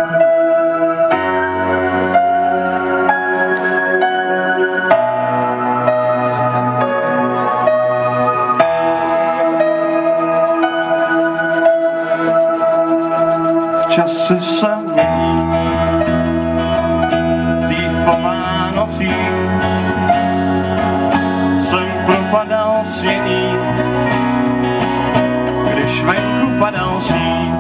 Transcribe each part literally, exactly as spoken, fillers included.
Časy se mění, dřív o Vánocích jsem propadal siní, když venku padal sníh.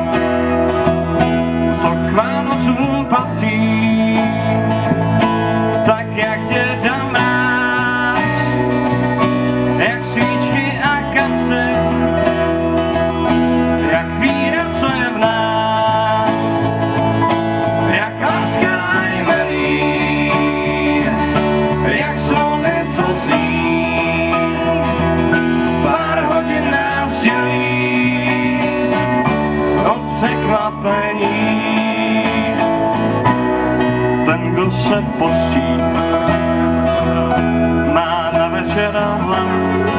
To k Vánocům patří, tak jak Děda Mráz, jak svíčky a kapce, jak víra, co je v nás, jak láska a jmelí, jak slunce, co zní, pár hodin nás dělí od překvapení. Ten, kdo se postí, má na večera hlad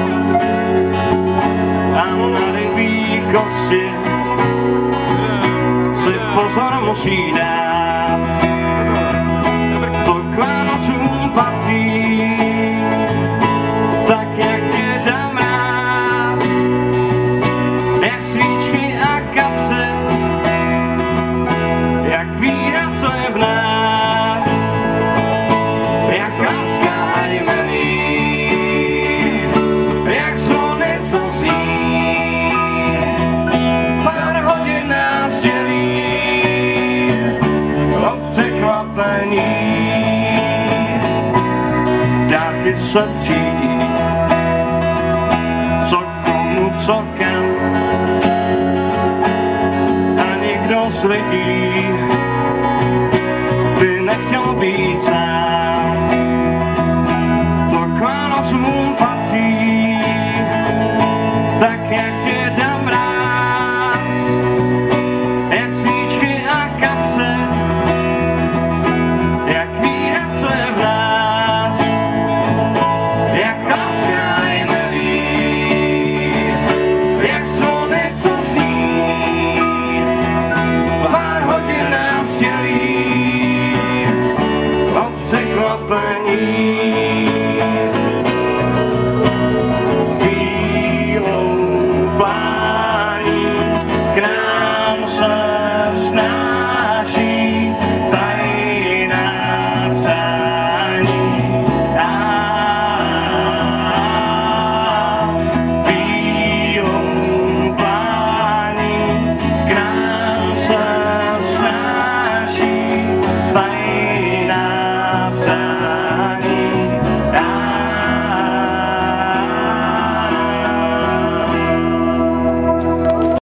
a na rybí kosti si pozor musí dát. To k Vánocům patří, tak jak Děda Mráz, jak svíčky a kapse, jak víra, co je v nás, jak láska a jmelí, jak slony, co zní, pár hodin nás dělí od překvapení. Dárky se třídí, co komu, co kam, a nikdo z lidí by nechtěl být sám. To k Vánocům patří, tak jak tě